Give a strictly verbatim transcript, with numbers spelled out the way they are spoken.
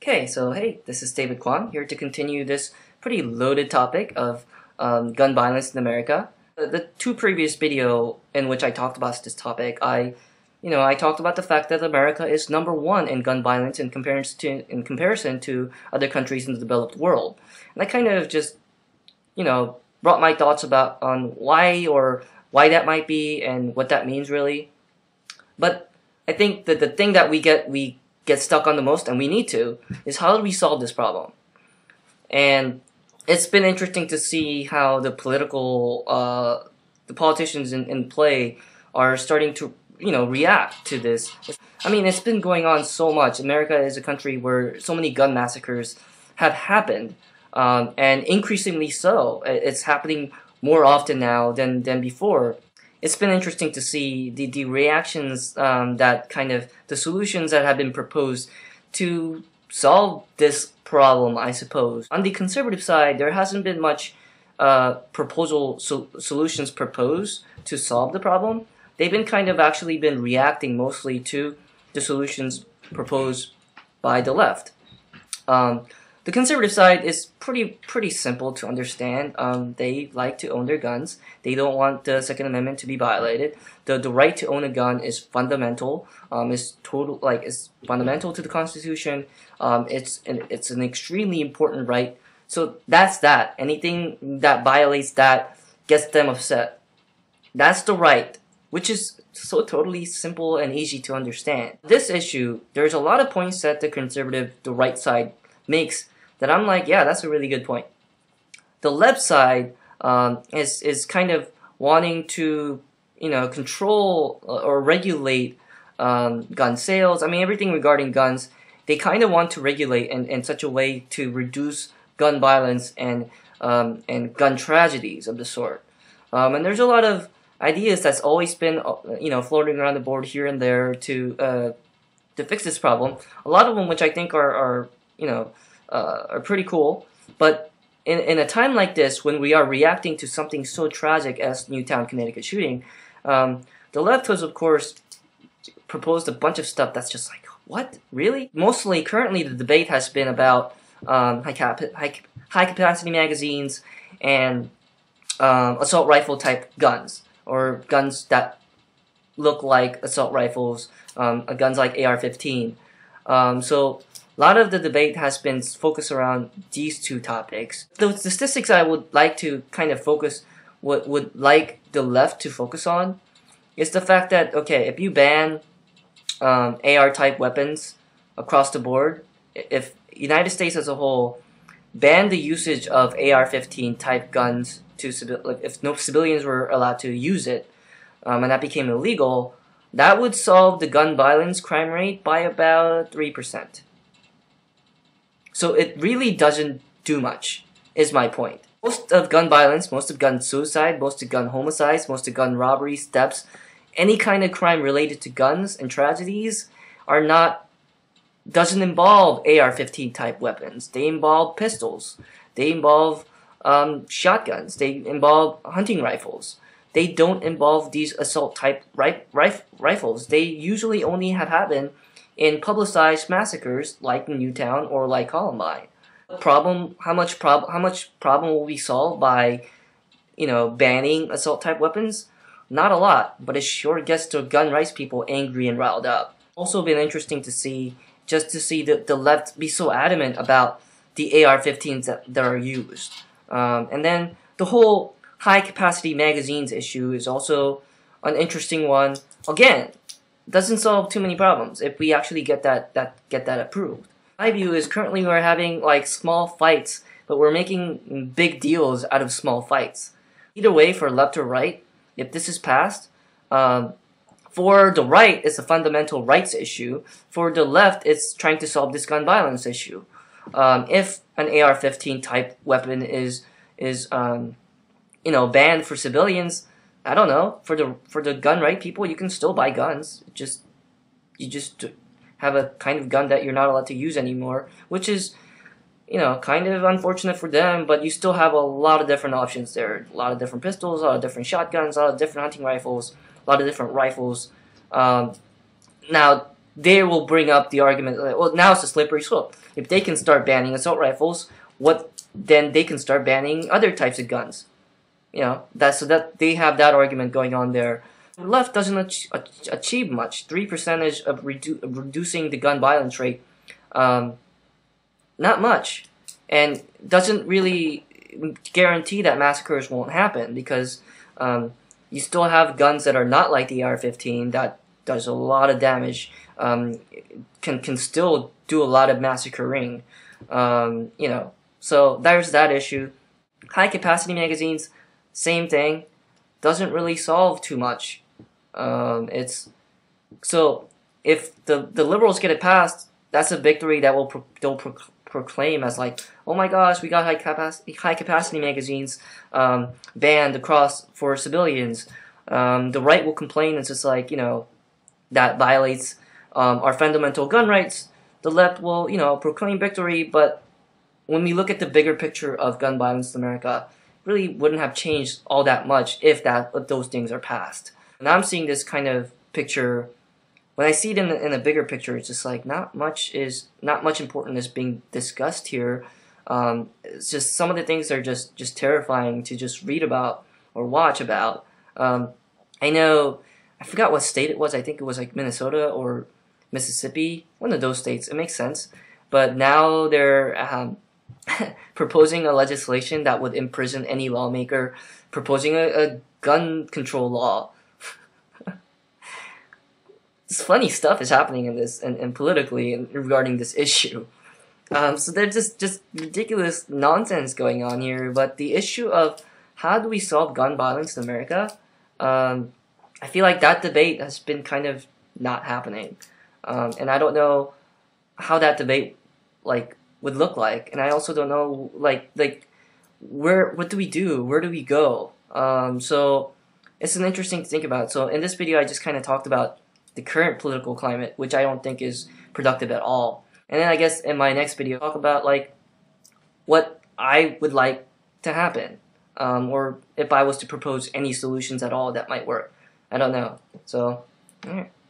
Okay, so hey, this is David Kwan here to continue this pretty loaded topic of um, gun violence in America. The, the two previous video in which I talked about this topic, I, you know, I talked about the fact that America is number one in gun violence in comparison to in comparison to other countries in the developed world, and I kind of just, you know, brought my thoughts about on why or why that might be and what that means really. But I think that the thing that we get we get stuck on the most, and we need to, is how do we solve this problem? And it's been interesting to see how the political, uh, the politicians in, in play are starting to, you know, react to this. I mean, it's been going on so much. America is a country where so many gun massacres have happened, um, and increasingly so. It's happening more often now than, than before. It's been interesting to see the, the reactions um, that kind of, the solutions that have been proposed to solve this problem, I suppose. On the conservative side, there hasn't been much uh, proposal so, solutions proposed to solve the problem. They've been kind of actually been reacting mostly to the solutions proposed by the left. Um, The conservative side is pretty pretty simple to understand. Um, they like to own their guns. They don't want the Second Amendment to be violated. The the right to own a gun is fundamental. Um, is total like is fundamental to the Constitution. Um, it's an, it's an extremely important right. So that's that. Anything that violates that gets them upset. That's the right, which is so totally simple and easy to understand. This issue, there's a lot of points that the conservative, the right side makes that I'm like, yeah, that's a really good point. The left side um, is is kind of wanting to, you know, control or regulate um, gun sales. I mean, everything regarding guns, they kind of want to regulate in, in such a way to reduce gun violence and um, and gun tragedies of the sort. Um, and there's a lot of ideas that's always been, you know, floating around the board here and there to uh, to fix this problem. A lot of them, which I think are, are you know. Uh, are pretty cool, but in, in a time like this, when we are reacting to something so tragic as Newtown, Connecticut shooting, um, the left has, of course, proposed a bunch of stuff that's just like, what? Really? Mostly, currently, the debate has been about um, high, cap high, high capacity magazines and um, assault rifle type guns, or guns that look like assault rifles, um, guns like A R fifteen. Um, so, a lot of the debate has been focused around these two topics. The statistics I would like to kind of focus, what would like the left to focus on, is the fact that, okay, if you ban um, A R-type weapons across the board, if United States as a whole banned the usage of A R fifteen type guns to like if no civilians were allowed to use it, um, and that became illegal, that would solve the gun violence crime rate by about three percent. So it really doesn't do much, is my point. Most of gun violence, most of gun suicide, most of gun homicides, most of gun robberies, thefts, any kind of crime related to guns and tragedies are not, doesn't involve A R fifteen type weapons. They involve pistols. They involve um, shotguns. They involve hunting rifles. They don't involve these assault type rif rif rifles. They usually only have happened in publicized massacres like Newtown or like Columbine. Problem, how much prob how much problem will be solved by, you know, banning assault type weapons? Not a lot, but it sure gets the gun rights people angry and riled up. Also been interesting to see, just to see the, the left be so adamant about the A R fifteens that, that are used. Um, and then the whole high capacity magazines issue is also an interesting one. Again, doesn't solve too many problems if we actually get that that get that approved. My view is currently we're having like small fights, but we're making big deals out of small fights. Either way, for left or right, if this is passed, um, for the right, it's a fundamental rights issue. For the left, it's trying to solve this gun violence issue. Um, if an A R fifteen type weapon is is um, you know banned for civilians, I don't know, for the for the gun right people, you can still buy guns. Just you just have a kind of gun that you're not allowed to use anymore, which is, you know, kind of unfortunate for them, but you still have a lot of different options there. A lot of different pistols, a lot of different shotguns, a lot of different hunting rifles, a lot of different rifles. Um, now, they will bring up the argument like, well, now it's a slippery slope. If they can start banning assault rifles, what then they can start banning other types of guns. You know, that's so that they have that argument going on there. The left doesn't ach achieve much. Three percentage of, redu of reducing the gun violence rate, um, not much, and doesn't really guarantee that massacres won't happen because um, you still have guns that are not like the A R fifteen that does a lot of damage. Um, can can still do a lot of massacring. Um, you know, so there's that issue. High capacity magazines, same thing. Doesn't really solve too much. Um, it's so if the the liberals get it passed, that's a victory that will pro they'll pro proclaim as like, oh my gosh, we got high capacity high capacity magazines um, banned across for civilians. Um, the right will complain. It's just like, you know, that violates um, our fundamental gun rights. The left will, you know, proclaim victory. But when we look at the bigger picture of gun violence in America, it really wouldn't have changed all that much if that if those things are passed. And I'm seeing this kind of picture. When I see it in the, in a bigger picture, it's just like not much is not much important is being discussed here. Um, it's just some of the things are just just terrifying to just read about or watch about. Um, I know I forgot what state it was. I think it was like Minnesota or Mississippi, one of those states. It makes sense, but now they're um, proposing a legislation that would imprison any lawmaker proposing a, a gun control law. This funny stuff is happening in this and, and politically and regarding this issue. Um, so there's just just ridiculous nonsense going on here. But the issue of how do we solve gun violence in America, um, I feel like that debate has been kind of not happening, um, and I don't know how that debate like would look like, and I also don't know like like where what do we do, where do we go? Um, so it's an interesting to think about. So in this video, I just kind of talked about the current political climate, which I don't think is productive at all. And then I guess in my next video, I'll talk about like what I would like to happen, um, or if I was to propose any solutions at all that might work. I don't know. So, alright.